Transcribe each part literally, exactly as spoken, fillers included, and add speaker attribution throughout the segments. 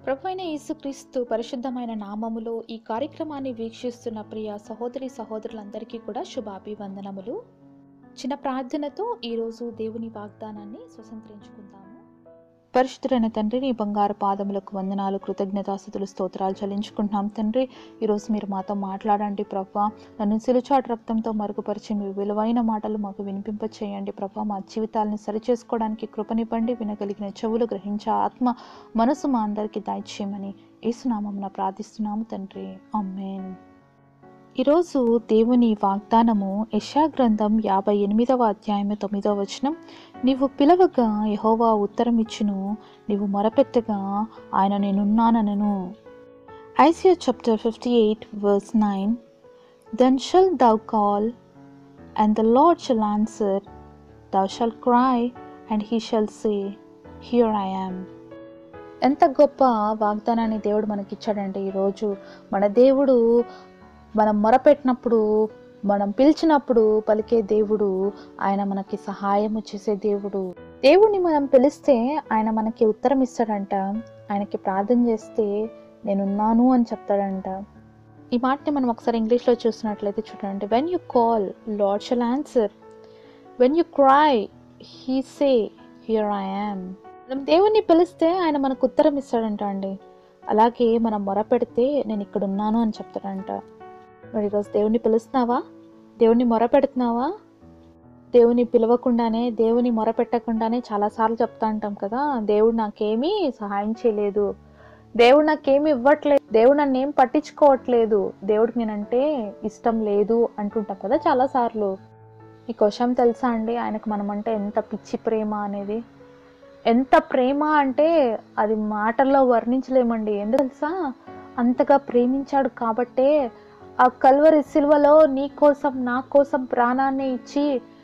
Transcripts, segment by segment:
Speaker 1: ప్రభువైన యేసుక్రీస్తు పరిశుద్ధమైన నామములో ఈ కార్యక్రమాన్ని వీక్షిస్తున్న ప్రియ సహోదరి సహోదరులందరికీ కూడా శుభాభివందనములు. చిన్న ప్రార్థనతో ఈరోజు దేవుని వాగ్దానాన్ని స్వతంత్రించుకుందాము. పరిశుద్ధుడైన తండ్రి, నీ బంగారు పాదములకు వందనాలు, కృతజ్ఞతాస్తుతులు, స్తోత్రాలు చెల్లించుకుంటున్నాం తండ్రి. ఈరోజు మీరు మాతో మాట్లాడండి ప్రభా. నన్ను సిలుచాటు రక్తంతో మరుగుపరిచి మీ విలువైన మాటలు మాకు వినిపింప చేయండి ప్రభా. మా జీవితాలను సరిచేసుకోవడానికి కృపనివ్వండి. వినగలిగిన చెవులు గ్రహించే ఆత్మ మనసు మా అందరికీ దయచేయమని యేసునామమున ప్రార్థిస్తున్నాము తండ్రి, ఆమేన్. ఈరోజు దేవుని వాగ్దానము యెషయా గ్రంథం యాభై ఎనిమిదవ అధ్యాయము తొమ్మిదవ వచనం. నీవు పిలవగా యెహోవా ఉత్తరమిచ్చును, నీవు మొరపెట్టగా ఆయన నేనున్నానను. Isaiah chapter fifty eight verse nine. Then shall thou call and the Lord shall answer, thou shalt cry and he shall say, here I am. ఎంత గొప్ప వాగ్దానాన్ని దేవుడు మనకిచ్చాడంటే, ఈరోజు మన దేవుడు మనం మొరపెట్టినప్పుడు, మనం పిలిచినప్పుడు పలికే దేవుడు. ఆయన మనకి సహాయము చేసే దేవుడు. దేవుడిని మనం పిలిస్తే ఆయన మనకి ఉత్తరం ఇస్తాడంట. ఆయనకి ప్రార్థన చేస్తే నేనున్నాను అని చెప్తాడంట. ఈ మాటని మనం ఒకసారి ఇంగ్లీష్లో చూసినట్లయితే చూడండి. When you call Lord shall answer, when you cry he say here I am. మనం దేవుణ్ణి పిలిస్తే ఆయన మనకు ఉత్తరం ఇస్తాడంట అండి. అలాగే మనం మొరపెడితే నేను ఇక్కడ ఉన్నాను అని చెప్తాడంట. మరి ఈరోజు దేవుణ్ణి పిలుస్తున్నావా? దేవుణ్ణి మొరపెడుతున్నావా? దేవుని పిలవకుండానే, దేవుని మొరపెట్టకుండానే చాలాసార్లు చెప్తా ఉంటాం కదా, దేవుడు నాకేమీ సహాయం చేయలేదు, దేవుడు నాకేమీ ఇవ్వట్లేదు, దేవుడు నన్ను ఏం పట్టించుకోవట్లేదు, దేవుడికి నేనంటే ఇష్టం లేదు అంటుంటాం కదా చాలాసార్లు. ఈ విషయం తెలుసా అండి, ఆయనకు మనమంటే ఎంత పిచ్చి ప్రేమ అనేది. ఎంత ప్రేమ అంటే అది మాటల్లో వర్ణించలేమండి. ఎందుకు తెలుసా? అంతగా ప్రేమించాడు కాబట్టే ఆ కల్వరి సిలువలో నీ కోసం నా కోసం ప్రాణాన్ని ఇచ్చి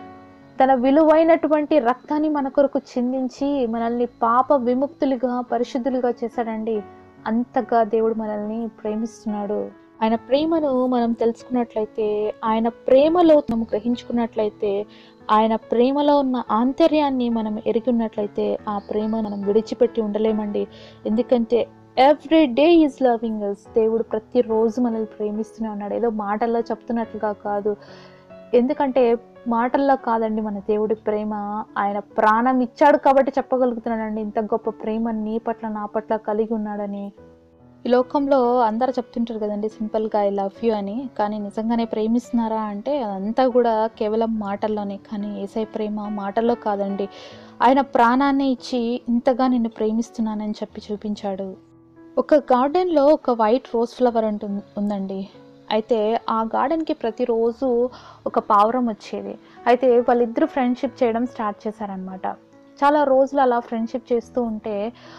Speaker 1: తన విలువైనటువంటి రక్తాన్ని మన కొరకు చిందించి మనల్ని పాప విముక్తులుగా, పరిశుద్ధులుగా చేశాడండి. అంతగా దేవుడు మనల్ని ప్రేమిస్తున్నాడు. ఆయన ప్రేమను మనం తెలుసుకున్నట్లయితే, ఆయన ప్రేమలో మనం గ్రహించుకున్నట్లయితే, ఆయన ప్రేమలో ఉన్న ఆంతర్యాన్ని మనం ఎరిగి ఉన్నట్లయితే ఆ ప్రేమ మనం విడిచిపెట్టి ఉండలేమండి. ఎందుకంటే every day is loving us. దేవుడు ప్రతిరోజు మనల్ని ప్రేమిస్తూనే ఉన్నాడు. ఏదో మాటల్లో చెప్తున్నట్లుగా కాదు. ఎందుకంటే మాటల్లో కాదండి మన దేవుడి ప్రేమ. ఆయన ప్రాణం ఇచ్చాడు కాబట్టి చెప్పగలుగుతున్నాడండి ఇంత గొప్ప ప్రేమ నీ పట్ల నా పట్ల కలిగి ఉన్నాడని. ఈ లోకంలో అందరూ చెప్తుంటారు కదండి సింపుల్గా ఐ లవ్ యూ అని. కానీ నిజంగానే ప్రేమిస్తున్నారా అంటే అదంతా కూడా కేవలం మాటల్లోనే. కానీ యేసయ్య ప్రేమ మాటల్లో కాదండి. ఆయన ప్రాణాన్ని ఇచ్చి ఇంతగా నిన్ను ప్రేమిస్తున్నానని చెప్పి చూపించాడు. ఒక గార్డెన్లో ఒక వైట్ రోజ్ ఫ్లవర్ అంటు ఉందండి. అయితే ఆ గార్డెన్కి ప్రతిరోజు ఒక పావురం వచ్చేది. అయితే వాళ్ళిద్దరూ ఫ్రెండ్షిప్ చేయడం స్టార్ట్ చేశారనమాట. చాలా రోజులు అలా ఫ్రెండ్షిప్ చేస్తూ ఉంటే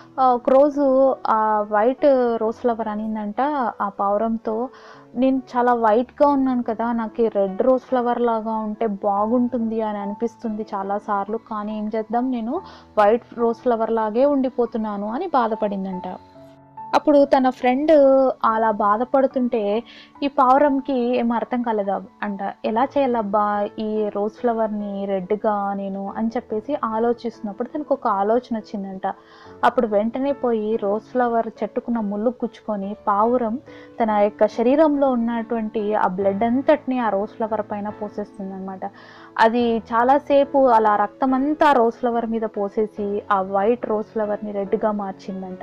Speaker 1: ఒకరోజు ఆ వైట్ రోజ్ ఫ్లవర్ అనిందంట ఆ పావురంతో, నేను చాలా వైట్గా ఉన్నాను కదా, నాకు రెడ్ రోజ్ ఫ్లవర్ లాగా ఉంటే బాగుంటుంది అని అనిపిస్తుంది చాలాసార్లు, కానీ ఏం చేద్దాం, నేను వైట్ రోజ్ ఫ్లవర్ లాగే ఉండిపోతున్నాను అని బాధపడిందంట. అప్పుడు తన ఫ్రెండ్ అలా బాధపడుతుంటే ఈ పావురంకి ఏం అర్థం కాలేదా అంట. ఎలా చేయాలబ్బా ఈ రోజ్ ఫ్లవర్ని రెడ్గా నేను అని చెప్పేసి ఆలోచిస్తున్నప్పుడు తనకు ఒక ఆలోచన వచ్చిందంట. అప్పుడు వెంటనే పోయి రోజ్ ఫ్లవర్ చెట్టుకున్న ముళ్ళు గుచ్చుకొని పావురం తన యొక్క శరీరంలో ఉన్నటువంటి ఆ బ్లడ్ అంతటిని ఆ రోజ్ ఫ్లవర్ పైన పోసేస్తుంది అనమాట. అది చాలాసేపు అలా రక్తం అంతా రోజ్ ఫ్లవర్ మీద పోసేసి ఆ వైట్ రోజ్ ఫ్లవర్ని రెడ్గా మార్చిందంట.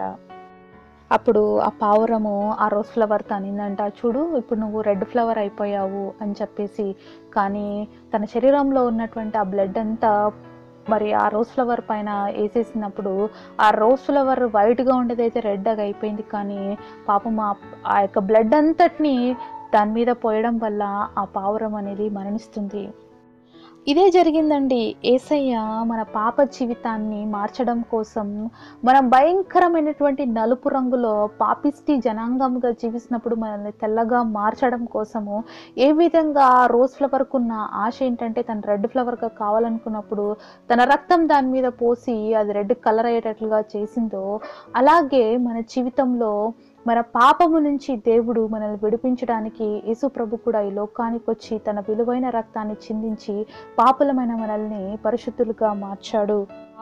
Speaker 1: అప్పుడు ఆ పావురము ఆ రోజ్ ఫ్లవర్ తనిందంట, చూడు ఇప్పుడు నువ్వు రెడ్ ఫ్లవర్ అయిపోయావు అని చెప్పేసి. కానీ తన శరీరంలో ఉన్నటువంటి ఆ బ్లడ్ అంతా మరి ఆ రోజ్ ఫ్లవర్ పైన వేసేసినప్పుడు ఆ రోజ్ ఫ్లవర్ వైట్గా ఉండేదైతే రెడ్గా అయిపోయింది. కానీ పాపం ఆ యొక్క బ్లడ్ అంతటిని దాని మీద పోయడం వల్ల ఆ పావురం అనేది మరణిస్తుంది. ఇదే జరిగిందండి. యేసయ్య మన పాప జీవితాన్ని మార్చడం కోసం, మనం భయంకరమైనటువంటి నలుపు రంగులో పాపిష్టి జనాంగంగా జీవిస్తున్నప్పుడు మనల్ని తెల్లగా మార్చడం కోసము ఏ విధంగా రోజ్ ఫ్లవర్కు ఉన్న ఆశ ఏంటంటే తను రెడ్ ఫ్లవర్గా కావాలనుకున్నప్పుడు తన రక్తం దాని మీద పోసి అది రెడ్ కలర్ అయ్యేటట్లుగా చేసిందో, అలాగే మన జీవితంలో మన పాపము నుంచి దేవుడు మనల్ని విడిపించడానికి యేసు ప్రభు కూడా ఈ లోకానికి వచ్చి తన విలువైన రక్తాన్ని చిందించి పాపులమైన మనల్ని పరిశుద్ధులుగా మార్చాడు.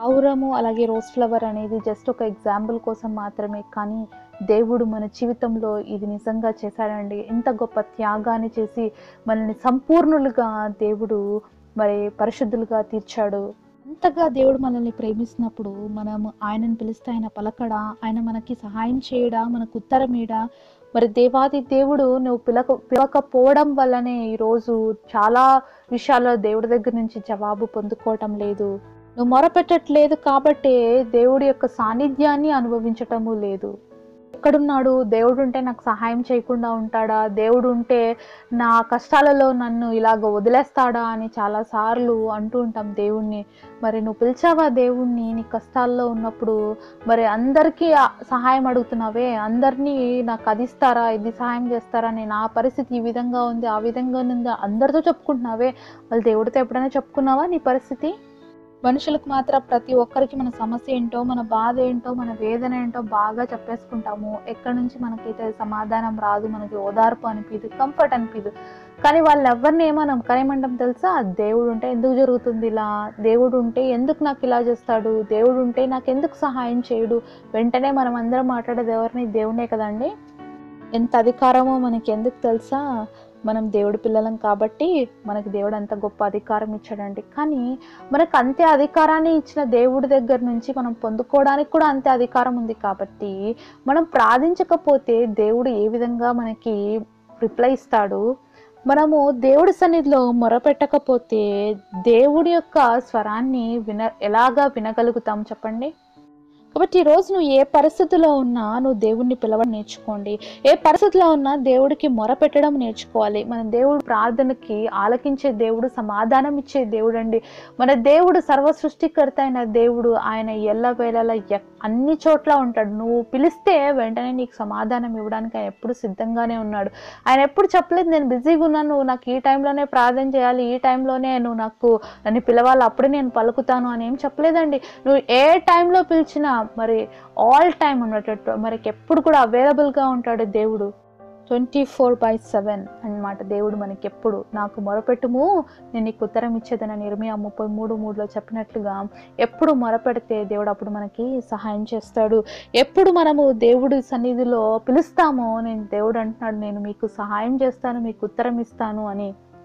Speaker 1: పావురము అలాగే రోజ్ ఫ్లవర్ అనేది జస్ట్ ఒక ఎగ్జాంపుల్ కోసం మాత్రమే, కానీ దేవుడు మన జీవితంలో ఇది నిజంగా చేశాడండి. ఎంత గొప్ప త్యాగాన్ని చేసి మనల్ని సంపూర్ణులుగా దేవుడు మరి పరిశుద్ధులుగా తీర్చాడు. అంతగా దేవుడు మనల్ని ప్రేమిస్తున్నప్పుడు మనం ఆయనను పిలిస్తే ఆయన పలకడా, ఆయన మనకి సహాయం చేయడా, మనకు ఉత్తరమీడా? మరి దేవాది దేవుడు నువ్వు పిలక పిలవకపోవడం వల్లనే ఈరోజు చాలా విషయాల్లో దేవుడి దగ్గర నుంచి జవాబు పొందుకోవటం లేదు. నువ్వు మొరపెట్టట్లేదు కాబట్టే దేవుడి యొక్క సాన్నిధ్యాన్ని అనుభవించటము లేదు. ఎక్కడున్నాడు దేవుడు? ఉంటే నాకు సహాయం చేయకుండా ఉంటాడా? దేవుడు ఉంటే నా కష్టాలలో నన్ను ఇలాగ వదిలేస్తాడా అని చాలాసార్లు అంటూ ఉంటాం దేవుణ్ణి. మరి నువ్వు పిలిచావా దేవుణ్ణి నీ కష్టాల్లో ఉన్నప్పుడు? మరి అందరికీ సహాయం అడుగుతున్నావే, అందరినీ నాకు అది ఇస్తారా, ఇది సహాయం చేస్తారా, నేను ఆ పరిస్థితి ఈ విధంగా ఉంది, ఆ విధంగా ఉంది అందరితో చెప్పుకుంటున్నావే, వాళ్ళు దేవుడితో ఎప్పుడైనా చెప్పుకున్నావా నీ పరిస్థితి? మనుషులకు మాత్రం ప్రతి ఒక్కరికి మన సమస్య ఏంటో, మన బాధ ఏంటో, మన వేదన ఏంటో బాగా చెప్పేసుకుంటాము. ఎక్కడి నుంచి మనకైతే సమాధానం రాదు, మనకి ఓదార్పు అనిపించదు, కంఫర్ట్ అనిపించదు. కానీ వాళ్ళు ఎవరిని ఏమనం కనేమంటాం తెలుసా? దేవుడు ఉంటే ఎందుకు జరుగుతుంది ఇలా, దేవుడు ఉంటే ఎందుకు నాకు ఇలా చేస్తాడు, దేవుడు ఉంటే నాకు ఎందుకు సహాయం చేయడు. వెంటనే మనం అందరం మాట్లాడేది ఎవరిని? దేవుడే కదండి. ఎంత అధికారమో మనకి ఎందుకు తెలుసా? మనం దేవుడి పిల్లలం కాబట్టి మనకి దేవుడు అంత గొప్ప అధికారం ఇచ్చాడండి. కానీ మనకు అంతే అధికారాన్ని ఇచ్చిన దేవుడి దగ్గర నుంచి మనం పొందుకోవడానికి కూడా అంతే అధికారం ఉంది కాబట్టి మనం ప్రార్థించకపోతే దేవుడు ఏ విధంగా మనకి రిప్లై ఇస్తాడు? మనము దేవుడి సన్నిధిలో మొరపెట్టకపోతే దేవుడి యొక్క స్వరాన్ని విన ఎలాగా వినగలుగుతాం చెప్పండి? కాబట్టి ఈరోజు నువ్వు ఏ పరిస్థితిలో ఉన్నా నువ్వు దేవుడిని పిలవడం నేర్చుకోండి. ఏ పరిస్థితిలో ఉన్నా దేవుడికి మొర పెట్టడం నేర్చుకోవాలి. మన దేవుడు ప్రార్థనకి ఆలకించే దేవుడు, సమాధానం ఇచ్చే దేవుడు అండి. మన దేవుడు సర్వ సృష్టికర్త అయిన దేవుడు. ఆయన ఎల్లవేళలా అన్ని చోట్ల ఉంటాడు. నువ్వు పిలిస్తే వెంటనే నీకు సమాధానం ఇవ్వడానికి ఆయన ఎప్పుడు సిద్ధంగానే ఉన్నాడు. ఆయన ఎప్పుడు చెప్పలేదు నేను బిజీగా ఉన్నాను, నువ్వు నాకు ఈ టైంలోనే ప్రార్థన చేయాలి, ఈ టైంలోనే నువ్వు నాకు నన్ను పిలవాలి, అప్పుడే నేను పలుకుతాను అని ఏం చెప్పలేదండి. నువ్వు ఏ టైంలో పిలిచినా మరి ఆల్ టైం ఉన్నట్టు మనకి ఎప్పుడు కూడా అవైలబుల్గా ఉంటాడు దేవుడు. ట్వంటీ ఫోర్ బై సెవెన్ అన్నమాట దేవుడు మనకి ఎప్పుడు. నాకు మొరపెట్టుము నేను నీకు ఉత్తరం ఇచ్చేదని ఇర్మియా ముప్పై మూడు మూడులో చెప్పినట్లుగా ఎప్పుడు మొరపెడితే దేవుడు అప్పుడు మనకి సహాయం చేస్తాడు. ఎప్పుడు మనము దేవుడి సన్నిధిలో పిలుస్తామో నేను దేవుడు అంటున్నాడు నేను మీకు సహాయం చేస్తాను, మీకు ఉత్తరం ఇస్తాను అని.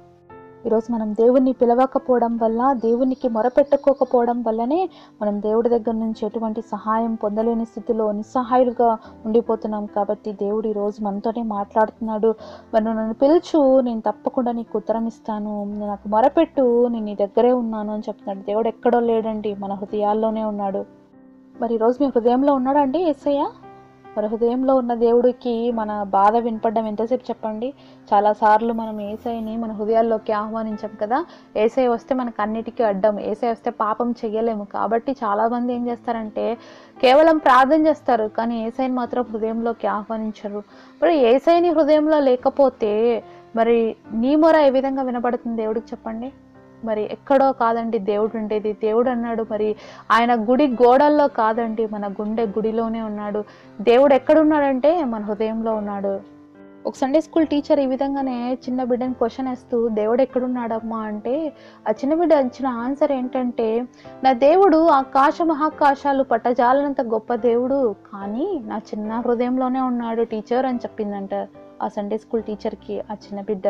Speaker 1: ఈరోజు మనం దేవుణ్ణి పిలవకపోవడం వల్ల, దేవునికి మొరపెట్టుకోకపోవడం వల్లనే మనం దేవుడి దగ్గర నుంచి ఎటువంటి సహాయం పొందలేని స్థితిలో నిస్సహాయులుగా ఉండిపోతున్నాం. కాబట్టి దేవుడు ఈరోజు మనతోనే మాట్లాడుతున్నాడు. మరి నన్ను పిలుచు, నేను తప్పకుండా నీకు ఉత్తరం ఇస్తాను, నాకు మొరపెట్టు, నేను నీ దగ్గరే ఉన్నాను అని చెప్తున్నాడు. దేవుడు ఎక్కడో లేడండి, మన హృదయాల్లోనే ఉన్నాడు. మరి ఈరోజు మీ హృదయంలో ఉన్నాడండి యేసయ్య? మరి హృదయంలో ఉన్న దేవుడికి మన బాధ వినపడడం ఎంతసేపు చెప్పండి? చాలాసార్లు మనం యేసయ్యని మన హృదయాల్లోకి ఆహ్వానించాం కదా. యేసయ్య వస్తే మనకు అన్నిటికీ అడ్డం, యేసయ్య వస్తే పాపం చెయ్యలేము. కాబట్టి చాలామంది ఏం చేస్తారంటే కేవలం ప్రార్థన చేస్తారు, కానీ యేసయ్యని మాత్రం హృదయంలోకి ఆహ్వానించరు. మరి యేసయ్యని హృదయంలో లేకపోతే మరి నీ మొర ఏ విధంగా వినపడుతుంది దేవుడికి చెప్పండి? మరి ఎక్కడో కాదండి దేవుడు ఉండేది. దేవుడు అన్నాడు మరి ఆయన గుడి గోడల్లో కాదండి, మన గుండె గుడిలోనే ఉన్నాడు. దేవుడు ఎక్కడున్నాడంటే మన హృదయంలో ఉన్నాడు. ఒక సండే స్కూల్ టీచర్ ఈ విధంగానే చిన్న బిడ్డని క్వశ్చన్ వేస్తూ దేవుడు ఎక్కడున్నాడమ్మా అంటే ఆ చిన్న బిడ్డ ఇచ్చిన ఆన్సర్ ఏంటంటే, నా దేవుడు ఆకాశ మహాకాశాలు పట్టజాలనంత గొప్ప దేవుడు, కానీ నా చిన్న హృదయంలోనే ఉన్నాడు టీచర్ అని చెప్పిందంట ఆ సండే స్కూల్ టీచర్కి ఆ చిన్న బిడ్డ.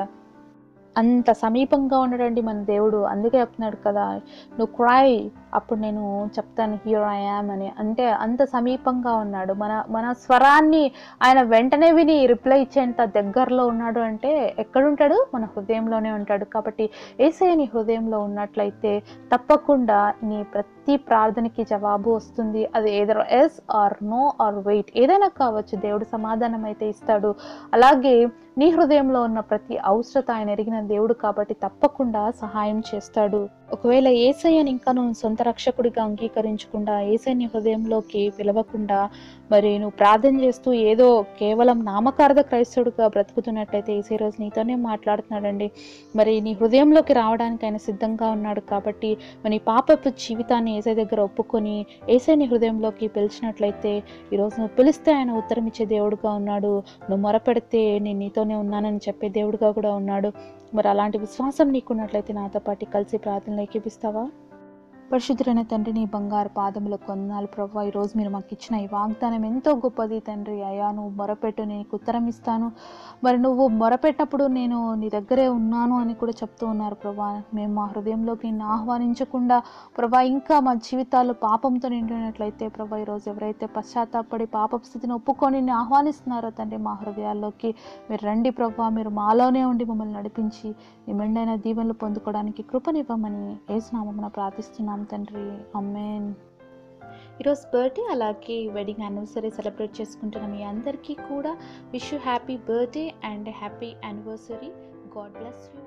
Speaker 1: అంత సమీపంగా ఉండడండి మన దేవుడు. అందుకే చెప్తున్నాడు కదా, నువ్వు క్రై అప్పుడు నేను చెప్తాను హియర్ ఐ యామ్ అని. అంటే అంత సమీపంగా ఉన్నాడు. మన మన స్వరాన్ని ఆయన వెంటనే విని రిప్లై ఇచ్చేంత దగ్గరలో ఉన్నాడు. అంటే ఎక్కడుంటాడు? మన హృదయంలోనే ఉంటాడు. కాబట్టి యేసయ్య నీ హృదయంలో ఉన్నట్లయితే తప్పకుండా నీ ప్రతి ప్రార్థనకి జవాబు వస్తుంది. అది either yes or no or wait ఏదైనా కావచ్చు, దేవుడు సమాధానం అయితే ఇస్తాడు. అలాగే నీ హృదయంలో ఉన్న ప్రతి అవసరత ఆయన ఎరిగిన దేవుడు కాబట్టి తప్పకుండా సహాయం చేస్తాడు. ఒకవేళ యేసయ్యని ఇంకా నువ్వు సొంత రక్షకుడిగా అంగీకరించకుండా, యేసయ్యని హృదయంలోకి పిలవకుండా మరి నువ్వు ప్రార్థన చేస్తూ ఏదో కేవలం నామకార్థ క్రైస్తవుడిగా బ్రతుకుతున్నట్లయితే యేసయ్య రోజు నీతోనే మాట్లాడుతున్నాడండి. మరి నీ హృదయంలోకి రావడానికి ఆయన సిద్ధంగా ఉన్నాడు. కాబట్టి నీ పాపపు జీవితాన్ని యేసయ్య దగ్గర ఒప్పుకొని యేసయ్యని హృదయంలోకి పిలిచినట్లయితే ఈరోజు నువ్వు పిలిస్తే ఆయన ఉత్తరం ఇచ్చే దేవుడుగా ఉన్నాడు. నువ్వు మొరపెడితే నేను నీతోనే ఉన్నానని చెప్పే దేవుడుగా కూడా ఉన్నాడు. మరి అలాంటి విశ్వాసం నీకున్నట్లయితే నాతో పాటు కలిసి ప్రార్థనలు ఏకీపిస్తావా? పరిశుద్ధులైన తండ్రి, నీ బంగారు పాదములకు వందనాలు ప్రభా. ఈరోజు మీరు మాకు ఇచ్చిన ఈ వాగ్దానం ఎంతో గొప్పది తండ్రి. అయ్యా, నువ్వు మొరపెట్టు, నేను నీకు ఉత్తరం ఇస్తాను. మరి నువ్వు మొరపెట్టినప్పుడు నేను నీ దగ్గరే ఉన్నాను అని కూడా చెప్తూ ఉన్నారు ప్రభా. మేము మా హృదయంలోకి నిన్ను ఆహ్వానించకుండా ప్రభా, ఇంకా మా జీవితాలు పాపంతో నిండినట్లయితే ప్రభా, ఈరోజు ఎవరైతే పశ్చాత్తాపడి పాప స్థితిని ఒప్పుకొని నిన్ను ఆహ్వానిస్తున్నారో తండ్రి, మా హృదయాల్లోకి మీరు రండి ప్రభా. మీరు మాలోనే ఉండి మమ్మల్ని నడిపించి నీ మెండైన దీవెనలు పొందుకోవడానికి కృపనివ్వమని యేసు నామమున ప్రార్థిస్తున్నాం తండ్రి. ఆమేన్. ఈరోజు బర్త్డే అలాగే వెడ్డింగ్ యానివర్సరీ సెలబ్రేట్ చేసుకుంటున్న మీ అందరికీ కూడా wish you happy birthday and happy anniversary. God bless you.